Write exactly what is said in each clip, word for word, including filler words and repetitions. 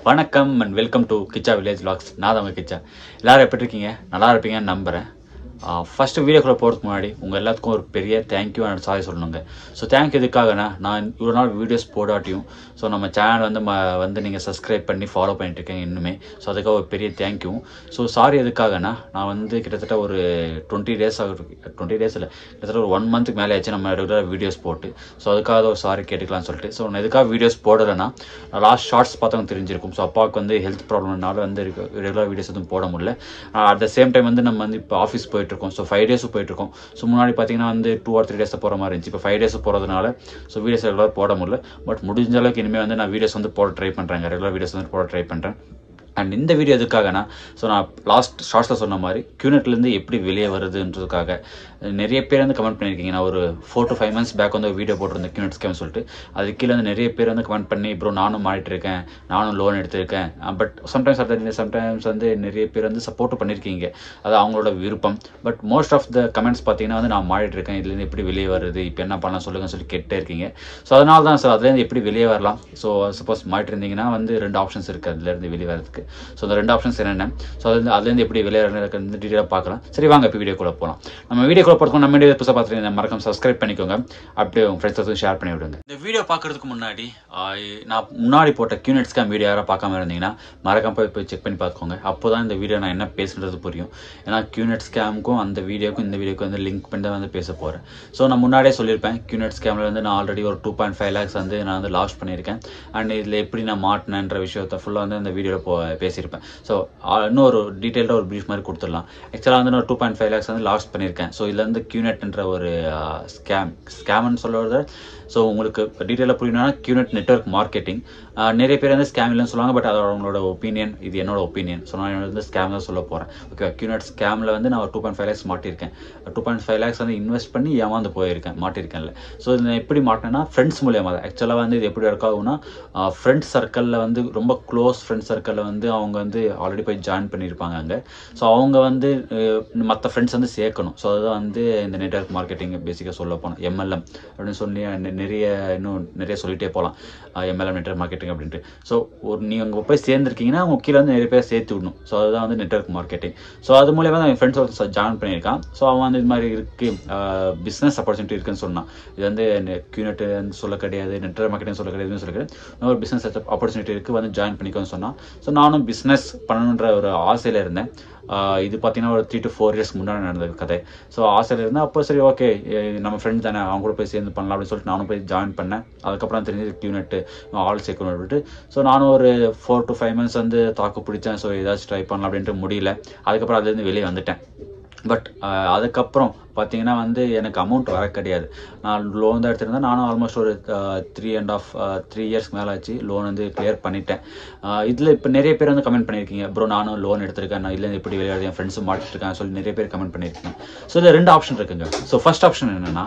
வணக்கம் and welcome to Kicha village vlogs. நான் தான் உங்கள் கிச்சா. எல்லோரும் எப்படி இருக்கீங்க? நல்லா இருப்பீங்கன்னு நம்புகிறேன். ஃபஸ்ட்டு வீடியோக்குள்ளே போகிறதுக்கு முன்னாடி உங்கள் எல்லாத்துக்கும் ஒரு பெரிய தேங்க்யூ அண்ட் சாரி சொல்லணுங்க. ஸோ தேங்க்யூ எதுக்காகனா, நான் இவ்வளோ நாள் வீடியோஸ் போடாட்டியும் ஸோ நம்ம சேனல் வந்து ம வந்து நீங்கள் சப்ஸ்கிரைப் பண்ணி ஃபாலோ பண்ணிட்டுருக்கேன் இன்னுமே. ஸோ அதுக்காக ஒரு பெரிய தேங்க்யூ. ஸோ சாரி எதுக்காகனா, நான் வந்து கிட்டத்தட்ட ஒரு டுவெண்ட்டி டேஸ் ஆகுது டுவெண்ட்டி டேஸ் இல்லை கிட்டத்தட்ட ஒரு ஒன் மந்த்துக்கு மேலே ஆச்சு நம்ம ரெகுலராக வீடியோஸ் போட்டு. ஸோ அதுக்காக ஒரு சாரி கேட்டுக்கலாம்னு சொல்லிட்டு. ஸோ நான் எதுக்காக வீடியோஸ் போடலைன்னா, லாஸ்ட் ஷார்ட்ஸ் பார்த்தவங்க தெரிஞ்சிருக்கும். ஸோ அப்பாவுக்கு வந்து ஹெல்த் ப்ராப்ளம்னால வந்து ரெகுலர் வீடியோஸ் எதுவும் போட முடியல. அட் த சேம் டைம் வந்து நம்ம வந்து இப்போ ஆஃபீஸ் போயிட்டு இருக்கோம். ஸோ ஃபைவ் டேஸும் போயிட்டுருக்கோம். ஸோ முன்னாடி பார்த்தீங்கன்னா வந்து டூ ஆர் த்ரீ டேஸில் போகிற மாதிரி இருந்துச்சு. இப்போ ஃபைவ் டேஸ் போகிறதுனால ஸோ வீடியோஸ் ரெகுலர் போட முடியல. பட் முடிஞ்ச அளவுக்கு இனிமேல் வந்து நான் வீடியோஸ் வந்து போட ட்ரை பண்ணுறேன். ரெகுலர் வீடியோஸ் வந்து போட ட்ரை பண்ணுறேன். அண்ட் இந்த வீடியோ எதுக்காகனா, ஸோ நான் லாஸ்ட் ஷார்ட்ஸில் சொன்ன மாதிரி கியூனெட்லேருந்து எப்படி வெளியே வருதுன்றதுக்காக நிறைய பேர் வந்து கமெண்ட் பண்ணியிருக்கீங்க. நான் ஒரு four to five months back வந்து ஒரு வீடியோ போட்டிருந்தேன் கியூனெட் ஸ்கேம்னு சொல்லிட்டு. அது கீழே வந்து நிறைய பேர் வந்து கமெண்ட் பண்ணி, ப்ரோ நானும் மாறிட்டு இருக்கேன், நானும் லோன் எடுத்திருக்கேன். பட் சம்டைம்ஸ் அது சம்டைம்ஸ் வந்து நிறைய பேர் வந்து சப்போர்ட் பண்ணியிருக்கீங்க. அது அவங்களோட விருப்பம். But most of the comments பார்த்தீங்கன்னா வந்து நான் மாறிட்டு இருக்கேன், இதுலேருந்து எப்படி வெளியே வருது, இப்போ என்ன பண்ணலாம் சொல்லுங்கன்னு சொல்லி கேட்டே இருக்கீங்க. ஸோ அதனால தான் சார் அதுலேருந்து எப்படி வெளியே வரலாம். ஸோ சப்போஸ் மாறிட்டு இருந்தீங்கன்னா வந்து ரெண்டு ஆப்ஷன்ஸ் இருக்குது அதுலேருந்து வெளியே வரதுக்கு. ஸோ அந்த ரெண்டு ஆப்ஷன்ஸ் என்னென்ன, ஸோ அதுலேருந்து அதுலேருந்து எப்படி விளையாடுறது டீட்டெயிலாக பார்க்கலாம். சரி வாங்க இப்போ வீடியோக்குள்ளே போகலாம். நம்ம வீடியோக்குள்ளே போகிறதுக்கு நம்ம வீடியோ புதுசாக பார்த்துருக்கீங்க, மறக்காம சப்ஸ்கிரைப் பண்ணிக்கோங்க. அப்படியே உங்கள் ஃப்ரெண்ட்ஸ் ஷேர் பண்ணி விடுங்க. இந்த வீடியோ பார்க்குறதுக்கு முன்னாடி நான் முன்னாடி போட்ட கியூனெட் ஸ்கேம் வீடியோ யாராவது பார்க்காம இருந்தீங்கன்னா மறக்காம போய் போய் செக் பண்ணி பார்த்துக்கோங்க. அப்போ தான் இந்த வீடியோ நான் என்ன பேசுகிறது புரியும். ஏன்னா கியூனெட் ஸ்கேமுக்கும் அந்த வீடியோக்கும் இந்த வீடியோக்கும் வந்து லிங்க் பண்ணி தான் வந்து பேச போகிறேன். ஸோ நான் முன்னாடியே சொல்லியிருப்பேன், கியூனெட் ஸ்கேமில் வந்து நான் ஆல்ரெடி ஒரு டூ பாயிண்ட் ஃபைவ் லேக்ஸ் வந்து நான் வந்து லாஸ்ட் பண்ணியிருக்கேன். அண்ட் இதில் எப்படி நான் மாட்டினேன்ற விஷயத்தை ஃபுல்லாக வந்து இந்த வீடியோவில் போ பேசியிருப்பேன். ஸோ இன்னும் ஒரு டீட்டெயில்டாக ஒரு ப்ரீஃப் மாதிரி கொடுத்துடலாம். ஆக்சுவலாக வந்து நான் டூ பாயிண்ட் ஃபைவ் லேக்ஸ் வந்து லாஸ்ட் பண்ணியிருக்கேன். ஸோ இதில் வந்து கியூனெட்ன்ற ஒரு ஸ்கேம் ஸ்கேம்னு சொல்லுறது. ஸோ உங்களுக்கு டீட்டெயிலாக புரியணும்னா கியூனெட் நெட்வொர்க் மார்க்கெட்டிங். நிறைய பேர் வந்து ஸ்கேம் இல்லைன்னு சொல்லுவாங்க. பட் அது அவங்களோட ஒப்பீனியன், இது என்னோட ஒப்பீனியன். ஸோ நான் வந்து ஸ்கேம் தான் சொல்ல போகிறேன். ஓகே, கியூனெட் ஸ்கேமில் வந்து நான் டூ பாயிண்ட் ஃபைவ் லேக்ஸ் மாட்டியிருக்கேன். டூ பாயிண்ட் ஃபைவ் லேக்ஸ் வந்து இன்வெஸ்ட் பண்ணி ஏமாந்து போயிருக்கேன், மாட்டியிருக்கேன்ல. ஸோ இது எப்படி மாட்டினேன்னா ஃப்ரெண்ட்ஸ் மூலியமாக தான். ஆக்சுவலாக வந்து இது எப்படி ஒர்க் ஆகும்னா, ஃப்ரெண்ட்ஸ் சர்க்கிளில் வந்து ரொம்ப க்ளோஸ் ஃப்ரெண்ட்ஸ் சர்க்கிளில் வந்து அவங்க வந்து ஆல்ரெடி போய் ஜாயின் பண்ணியிருப்பாங்க அங்கே. ஸோ அவங்க வந்து மற்ற ஃப்ரெண்ட்ஸ் வந்து சேர்க்கணும். ஸோ அதுதான் வந்து இந்த நெட்வொர்க் மார்க்கெட்டிங் பேசிக்காக சொல்ல போனோம். எம்எல்எம் அப்படின்னு சொல்லி நிறைய இன்னும் நிறைய சொல்லிட்டே போகலாம். எம்எல்எம் நெட்வொர்க் மார்க்கெட்டிங் அப்படின்ட்டு. ஸோ ஒரு நீங்கள் அங்கே போய் சேர்ந்துருக்கீங்கன்னா அவங்க கீழே வந்து நிறைய பேர் சேர்த்து விடணும். ஸோ அதுதான் வந்து நெட்வொர்க் மார்க்கெட்டிங். ஸோ அது மூலியமாக தான் என் ஃப்ரெண்ட்ஸ் ஒரு ஜாயின் பண்ணியிருக்கான். ஸோ அவன் வந்து இது மாதிரி இருக்குது, பிஸ்னஸ் ஆப்பர்ச்சுனிட்டி இருக்குன்னு சொன்னான். இது வந்து கியூனெட் சொல்ல கிடையாது, நெட்வொர்க் மார்க்கெட்டிங் சொல்ல கிடையாதுன்னு சொல்ல கிடையாது, ஒரு பிஸ்னஸ் ஆப்பர்ச்சுனிட்டி இருக்குது, வந்து ஜாயின் பண்ணிக்கோன்னு சொன்னான். ஸோ நானும் பிஸ்னஸ் பண்ணணுன்ற ஒரு ஆசையில் இருந்தேன். இது பார்த்தீங்கன்னா ஒரு த்ரீ டு ஃபோர் இயர்ஸ் முன்னாடி நடந்த கதை. ஸோ ஆசையில் இருந்தால் அப்போ சரி ஓகே நம்ம ஃப்ரெண்ட் தானே, அவங்க கூட போய் சேர்ந்து பண்ணலாம் அப்படின்னு சொல்லிட்டு நானும் போய் ஜாயின் பண்ணேன். அதுக்கப்புறம் தெரிஞ்சது கியூனெட்டு ஆல் சேர்க்கணும் அப்படின்ட்டு. ஸோ நானும் ஒரு ஃபோர் டு ஃபைவ் மந்த்ஸ் வந்து தாக்கு பிடிச்சேன். ஸோ ஏதாச்சும் ட்ரை பண்ணலாம் அப்படின்ட்டு முடியல. அதுக்கப்புறம் அதுலேருந்து வெளியே வந்துட்டேன். பட் அதுக்கப்புறம் பார்த்தீங்கன்னா வந்து எனக்கு அமௌண்ட் வர கிடையாது. நான் லோன் தான் எடுத்திருந்தேன். நானும் ஆல்மோஸ்ட் ஒரு three and half three years மேலே ஆச்சு லோன் வந்து கிளியர் பண்ணிட்டேன். இதில் இப்போ நிறைய பேர் வந்து கமெண்ட் பண்ணியிருக்கீங்க, ப்ரோ நானும் லோன் எடுத்திருக்கேன், நான் இல்லை எப்படி விளையாடு என் ஃப்ரெண்ட்ஸும் மாட்டிருக்கேன் சொல்லி நிறைய பேர் கமெண்ட் பண்ணியிருக்கீங்க. ஸோ இதில் ரெண்டு ஆப்ஷன் இருக்குங்க. ஸோ ஃபர்ஸ்ட் ஆப்ஷன் என்னென்னா,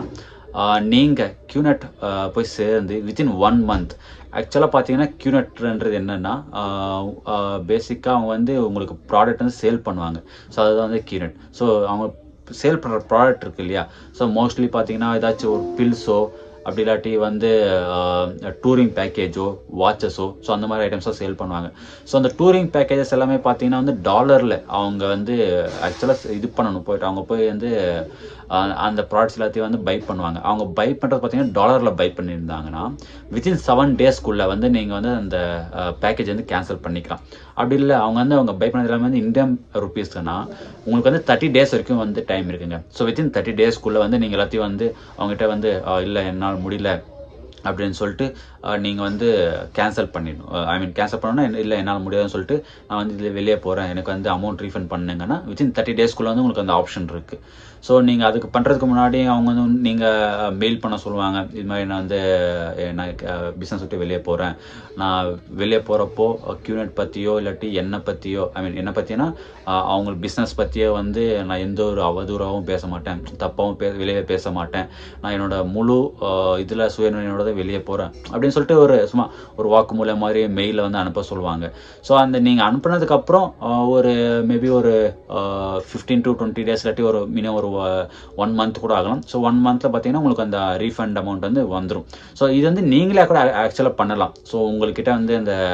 நீங்கள் கியூனெட் போய் சேர்ந்து வித்தின் ஒன் மந்த் ஆக்சுவலாக பார்த்தீங்கன்னா கியூனெட்ன்றது என்னென்னா பேசிக்காக அவங்க வந்து உங்களுக்கு ப்ராடக்ட் வந்து சேல் பண்ணுவாங்க. ஸோ அதுதான் வந்து கியூனெட். ஸோ அவங்க சேல் பண்ணுற ப்ராடக்ட் இருக்குது இல்லையா. ஸோ மோஸ்ட்லி பார்த்தீங்கன்னா ஏதாச்சும் ஒரு பில்ஸோ அப்படி இல்லாட்டி வந்து டூரிங் பேக்கேஜோ வாட்சஸோ ஸோ அந்த மாதிரி ஐட்டம்ஸாக சேல் பண்ணுவாங்க. ஸோ அந்த டூரிங் பேக்கேஜஸ் எல்லாமே பார்த்தீங்கன்னா வந்து டாலரில் அவங்க வந்து ஆக்சுவலாக இது பண்ணணும், போய்ட்டு அவங்க போய் வந்து அந்த ப்ராடக்ட்ஸ் எல்லாத்தையும் வந்து பை பண்ணுவாங்க. அவங்க பை பண்ணுறது பார்த்தீங்கன்னா டாலரில் பை பண்ணியிருந்தாங்கன்னா வித்தின் செவன் டேஸ்க்குள்ளே வந்து நீங்கள் வந்து அந்த பேக்கேஜ் வந்து கேன்சல் பண்ணிக்கலாம். அப்படி இல்லை அவங்க வந்து அவங்க பை பண்ணது எல்லாமே வந்து இந்தியன் ருபீஸ்னா உங்களுக்கு வந்து தேர்ட்டி டேஸ் வரைக்கும் வந்து டைம் இருக்குங்க. ஸோ வித்தின் தேர்ட்டி டேஸ்க்குள்ளே வந்து நீங்கள் எல்லாத்தையும் வந்து அவங்ககிட்ட வந்து இல்லை என்னால் முடியல அப்படின்னு சொல்லிட்டு நீங்கள் வந்து கேன்சல் பண்ணிடணும். ஐ மீன் கேன்சல் பண்ணணும்னா இல்லை என்னால் முடியாதுன்னு சொல்லிட்டு நான் வந்து இதில் வெளியே போகிறேன், எனக்கு வந்து அமௌண்ட் ரீஃபண்ட் பண்ணுங்கன்னா வித்தின் தேர்ட்டி டேஸ்க்குள்ளே வந்து உங்களுக்கு அந்த ஆப்ஷன் இருக்குது. ஸோ நீங்கள் அதுக்கு பண்ணுறதுக்கு முன்னாடி அவங்க வந்து நீங்கள் மெயில் பண்ண சொல்லுவாங்க, இது மாதிரி நான் வந்து நான் பிஸ்னஸ் விட்டு வெளியே போகிறேன், நான் வெளியே போகிறப்போ கியூனெட் பற்றியோ இல்லாட்டி என்னை பற்றியோ ஐ மீன் என்னை பற்றினா அவங்க பிஸ்னஸ் பற்றியோ வந்து நான் எந்த ஒரு அவதூறாகவும் பேச மாட்டேன், தப்பாகவும் பே வெளியே பேச மாட்டேன், நான் என்னோட முழு இதில் சுயநலனோட வெளியே போகிறேன் அப்படின்னு சொல்லிட்டு ஒரு சும்மா ஒரு வாக்குமூலம் மாதிரி மெயிலில் வந்து அனுப்ப சொல்லுவாங்க. ஸோ அந்த நீங்கள் அனுப்புனதுக்கப்புறம் ஒரு மேபி ஒரு ஃபிஃப்டீன் டு டுவெண்ட்டி டேஸ் இல்லாட்டி ஒரு மினிமம் ஒரு ஒன் மந்த் கூட ஆகலாம். ஸோ ஒன் மந்த்தில் பார்த்தீங்கன்னா உங்களுக்கு அந்த ரீஃபண்ட் அமௌண்ட் வந்து வந்துடும். ஸோ இது வந்து நீங்களே கூட ஆக்சுவலாக பண்ணலாம். ஸோ உங்கள்கிட்ட வந்து அந்த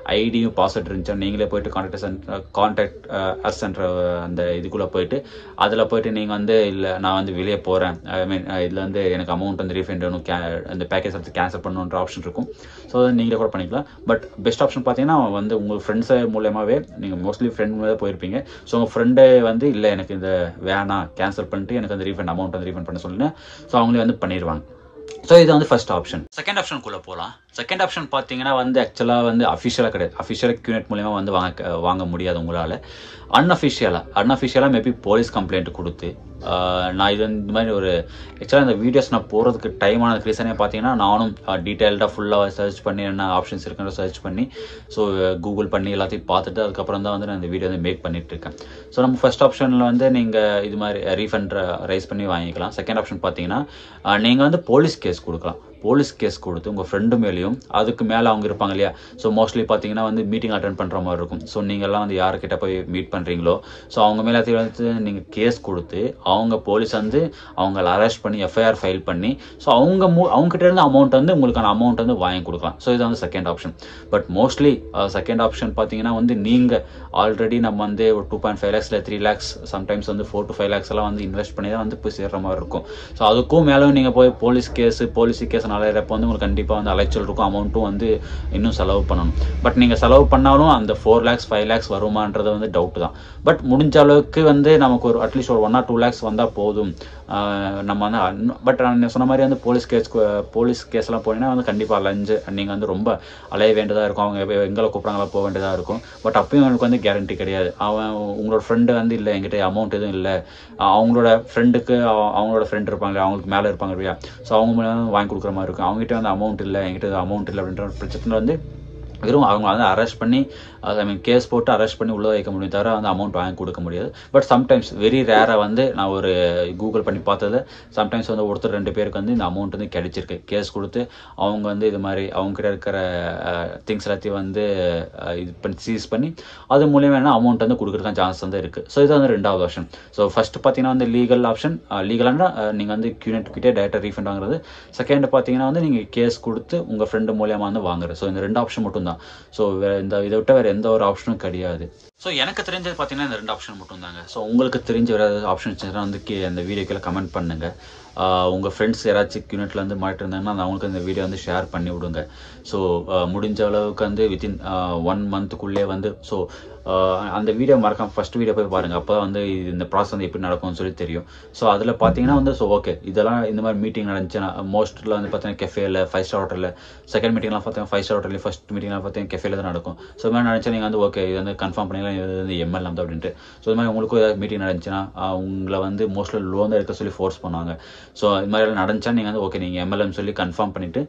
ஐடியும் பாஸ்வேர்ட் இருந்துச்சா நீங்களே போயிட்டு contact centre contact us centre அந்த இதுக்குள்ளே போயிட்டு அதில் போயிட்டு நீங்கள் வந்து இல்லை நான் வந்து வெளியே போகிறேன், ஐ மீன் இதில் வந்து எனக்கு அமௌண்ட் வந்து ரீஃபண்ட் வேணும், கே அந்த பேக்கேஜ் வந்து கேன்சல் பண்ணணுன்ற ஆப்ஷன் இருக்கும். ஸோ நீங்களே கூட பண்ணிக்கலாம். பட் பெஸ்ட் ஆப்ஷன் பார்த்தீங்கன்னா வந்து உங்கள் ஃப்ரெண்ட்ஸை மூலயமாவே நீங்கள் மோஸ்ட்லி ஃப்ரெண்ட் மூலமாக போயிருப்பீங்க. ஸோ உங்கள் ஃப்ரெண்டே வந்து இல்லை எனக்கு இந்த வேணாம் கேன்சல் பண்ணிட்டு எனக்கு அந்த ரீஃபண்ட் அமௌண்ட் வந்து ரீஃபண்ட் பண்ண சொல்லுங்க. ஸோ அவங்களே வந்து பண்ணிடுவாங்க. ஸோ இது வந்து ஃபர்ஸ்ட் ஆப்ஷன். செகண்ட் ஆப்ஷனுக்குள்ளே போகலாம். செகண்ட் ஆப்ஷன் பார்த்தீங்கன்னா வந்து ஆக்சுவலாக வந்து அஃபிஷியலாக கிடையாது. அஃபிஷியலாக கியூனெட் மூலிமா வந்து வாங்க வாங்க முடியாது உங்களால். அன்அஃபிஷியலாக அன்அஃபிஷியலாக மேபி போலீஸ் கம்ப்ளைண்ட் கொடுத்து நான் இது இந்த மாதிரி ஒரு ஆக்சுவலாக இந்த வீடியோஸ் நான் போகிறதுக்கு டைம் ஆனதுக்கு ரீசனே பார்த்தீங்கன்னா நானும் டீட்டெயில்டாக ஃபுல்லாக சர்ச் பண்ணி என்ன ஆப்ஷன்ஸ் இருக்குன்ற சர்ச் பண்ணி ஸோ கூகுள் பண்ணி எல்லாத்தையும் பார்த்துட்டு அதுக்கப்புறம் தான் வந்து நான் இந்த வீடியோ வந்து மேக் பண்ணிட்டு இருக்கேன். ஸோ நம்ம ஃபர்ஸ்ட் ஆப்ஷனில் வந்து நீங்கள் இது மாதிரி ரீஃபண்ட் ரைஸ் பண்ணி வாங்கிக்கலாம். செகண்ட் ஆப்ஷன் பார்த்தீங்கன்னா நீங்கள் வந்து போலீஸ் கேஸ் கொடுக்கலாம். போலீஸ் கேஸ் கொடுத்து உங்கள் ஃப்ரெண்டு மேலேயும் அதுக்கு மேலே அவங்க இருப்பாங்க இல்லையா. ஸோ மோஸ்ட்லி பார்த்தீங்கன்னா வந்து மீட்டிங் அட்டென்ட் பண்ணுற மாதிரி இருக்கும். ஸோ நீங்கள்லாம் வந்து யார்கிட்ட போய் மீட் பண்ணுறீங்களோ ஸோ அவங்க மேலே வந்து நீங்கள் கேஸ் கொடுத்து அவங்க போலீஸ் வந்து அவங்கள அரெஸ்ட் பண்ணி எஃப்ஐஆர் ஃபைல் பண்ணி ஸோ அவங்க மூ அவங்ககிட்ட இருந்து அமௌண்ட் வந்து உங்களுக்கான அமௌண்ட் வந்து வாங்கி கொடுக்கலாம். ஸோ இது வந்து second option. But mostly second option பார்த்தீங்கன்னா வந்து நீங்கள் ஆல்ரெடி நம்ம வந்து ஒரு டூ பாயிண்ட் ஃபைவ் லேக்ஸ் இல்லை த்ரீ லேக்ஸ் சம்டைம்ஸ் வந்து ஃபோர் டு ஃபைவ் லேக்ஸ் எல்லாம் வந்து இன்வெஸ்ட் பண்ணி தான் வந்து போய் சேர்ற மாதிரி இருக்கும். ஸோ அதுக்கும் மேலே நீங்கள் போய் போலீஸ் கேஸு போலீஸ் கேஸ் நாளையறப்போ வந்து உங்களுக்கு கண்டிப்பாக வந்து அலைச்சல் இருக்கும், அமௌண்ட்டும் வந்து இன்னும் செலவு பண்ணணும். பட் நீங்கள் செலவு பண்ணாலும் அந்த ஃபோர் லேக்ஸ் ஃபைவ் லேக்ஸ் வருமானது வந்து டவுட் தான். பட் முடிஞ்ச அளவுக்கு வந்து நமக்கு ஒரு அட்லீஸ்ட் ஒரு ஒன் ஆர் டூ லேக்ஸ் வந்தால் போதும் நம்ம வந்து. பட் நான் சொன்ன மாதிரி வந்து போலீஸ் கேஸ் போலீஸ் கேஸ்லாம் போனீங்கன்னா வந்து கண்டிப்பாக அலைஞ்சு நீங்கள் வந்து ரொம்ப அலைய வேண்டியதாக இருக்கும். அவங்க எங்களை கூப்பிட்றாங்களா போக வேண்டியதாக இருக்கும். பட் அப்பயும் அவங்களுக்கு வந்து கேரண்டி கிடையாது. அவன் உங்களோட ஃப்ரெண்டு வந்து இல்லை என்கிட்ட அமௌண்ட் எதுவும் இல்லை, அவங்களோட ஃப்ரெண்டுக்கு அவங்களோட ஃப்ரெண்ட் இருப்பாங்க அவங்களுக்கு மேலே இருப்பாங்க இல்லையா. ஸோ அவங்க மேலே வாங்கி கொடுக்குற மாதிரி இருக்கும். அவங்ககிட்ட வந்து அமௌண்ட் இல்லை என்கிட்ட அமௌண்ட் இல்லை அப்படின்ற பிரச்சனை வந்து வெறும் அவங்க வந்து அரெஸ்ட் பண்ணி ஐ மீன் கேஸ் போட்டு அரெஸ்ட் பண்ணி உள்ளே வைக்க முடியும் தவிர வந்து அமௌண்ட் வாங்கி கொடுக்க முடியாது. பட் சம்டைம்ஸ் வெரி ரேராக வந்து நான் ஒரு கூகுள் பண்ணி பார்த்தது சம்டைம்ஸ் வந்து ஒருத்தர் ரெண்டு பேருக்கு வந்து இந்த அமௌண்ட் வந்து கிடைச்சிருக்கு. கேஸ் கொடுத்து அவங்க வந்து இது மாதிரி அவங்ககிட்ட இருக்கிற திங்ஸ் எல்லாத்தையும் வந்து இது பண்ணி சீஸ் பண்ணி அது மூலியமாக என்ன அமௌண்ட் வந்து கொடுக்குறதுக்கான சான்ஸ் வந்து இருக்குது. ஸோ இது வந்து ரெண்டாவது ஆப்ஷன். ஸோ ஃபர்ஸ்ட் பார்த்தீங்கன்னா வந்து லீகல் ஆப்ஷன். லீகலானா நீங்கள் வந்து கியூனெட் கிட்டே டேரக்டாக ரீஃபண்ட் வாங்குறது. செகண்ட் பார்த்தீங்கன்னா வந்து நீங்கள் கேஸ் கொடுத்து உங்கள் ஃப்ரெண்டு மூலியமாக வந்து வாங்குறது. ஸோ இந்த ரெண்டு ஆப்ஷன் மட்டும் தான். ஸோ இந்த இதை விட்ட வேறு எந்த ஒரு ஆப்ஷனும் கிடையாது. ஸோ எனக்கு தெரிஞ்சது பார்த்தீங்கன்னா இந்த ரெண்டு ஆப்ஷன் மட்டும் தாங்க. ஸோ உங்களுக்கு தெரிஞ்ச வேறு ஏதாவது ஆப்ஷன் இருந்துச்சுன்னா வந்து அந்த வீடியோக்கில் கமெண்ட் பண்ணுங்கள். உங்கள் ஃப்ரெண்ட்ஸ் யாராச்சும் யூனிட்டில் வந்து மாட்டிட்டு இருந்தாங்கன்னா அது அவங்களுக்கு இந்த வீடியோ வந்து ஷேர் பண்ணி விடுங்க. ஸோ முடிஞ்ச அளவுக்கு வந்து வித்தின் ஒன் மந்த்துக்குள்ளே வந்து ஸோ அந்த வீடியோ மறக்காம ஃபஸ்ட் வீடியோ போய் பாருங்கள். அப்போ தான் வந்து இந்த ப்ராசஸ் வந்து எப்படி நடக்கும்னு சொல்லி தெரியும். ஸோ அதில் பார்த்தீங்கன்னா வந்து ஸோ ஓகே இதெல்லாம் இந்த மாதிரி மீட்டிங் நடந்துச்சுன்னா மோஸ்ட்டில் வந்து பார்த்தீங்கன்னா கெஃபேல ஃபைவ் ஸ்டார் ஹோட்டலில் செகண்ட் மீட்டிங்லாம் பார்த்தீங்கன்னா ஃபைவ் ஸ்டார் ஹோட்டலில் ஃபஸ்ட் மீட்டிங்லாம் பார்த்தீங்கன்னா கெஃபேல தான் நடக்கும். ஸோ இது மாதிரி நினச்சா நீங்கள் வந்து ஓகே இது வந்து கன்ஃபார்ம் பண்ணிக்கலாம் இது வந்து எம்எல் தான் அப்படின்ட்டு. ஸோ இது மாதிரி உங்களுக்கும் ஏதாவது மீட்டிங் நடந்துச்சுன்னா உங்களை வந்து மோஸ்ட்லி லோன் தான் எடுக்க சொல்லி ஃபோர்ஸ் பண்ணுவாங்க. ஸோ இது மாதிரி நடந்துச்சா நீங்கள் வந்து ஓகே நீங்கள் எம்எல்எம் சொல்லி கன்ஃபார்ம் பண்ணிவிட்டு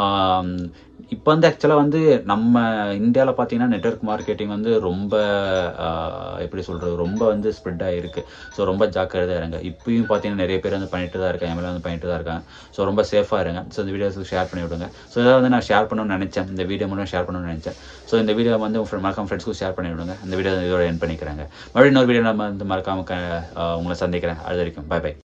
இப்போ வந்து ஆக்சுவலாக வந்து நம்ம இந்தியாவில் பார்த்தீங்கன்னா நெட்வொர்க் மார்க்கெட்டிங் வந்து ரொம்ப எப்படி சொல்கிறது ரொம்ப வந்து ஸ்ப்ரெட் ஆகிருக்கு. ஸோ ரொம்ப ஜாக்கிரதையாக இருங்க. இப்பயும் பார்த்தீங்கன்னா நிறைய பேர் வந்து பண்ணிட்டு தான் இருக்காங்க, எம்எல்ஏ வந்து பண்ணிட்டு தான் இருக்காங்க. ஸோ ரொம்ப சேஃபாக இருங்க. ஸோ இந்த வீடியோஸுக்கு ஷேர் பண்ணி விடுங்க. ஸோ இதை வந்து நான் ஷேர் பண்ணணும்னு நினச்சேன், இந்த வீடியோ மூலம் ஷேர் பண்ணணும்னு நினச்சேன். ஸோ இந்த வீடியோ வந்து உங்கள் மறக்காம ஃப்ரெண்ட்ஸ்க்கு ஷேர் பண்ணி விடுங்க. இந்த வீடியோ இதோட என் பண்ணிக்கிறாங்க. மறுபடியும் இன்னொரு வீடியோ நம்ம வந்து மறக்காம உங்களை சந்திக்கிறேன். அது வரைக்கும் பை பை.